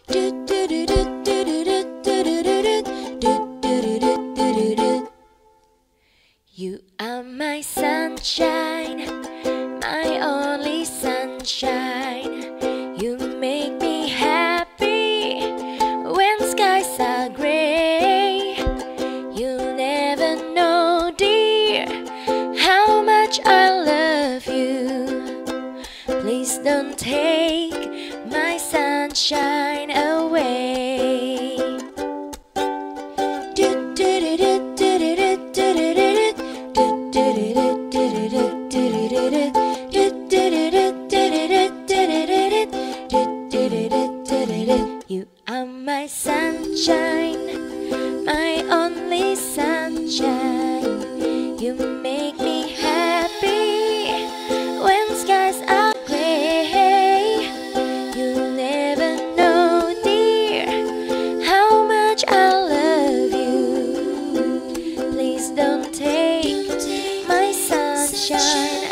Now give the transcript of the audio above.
You are my sunshine, my only sunshine. You make me happy when skies are gray. You never know, dear, how much I love you. Please don't take my sunshine away. You are my sunshine, my only sunshine. You make me happy when skies are gray. You never know, dear, how much I love you. Please don't take my sunshine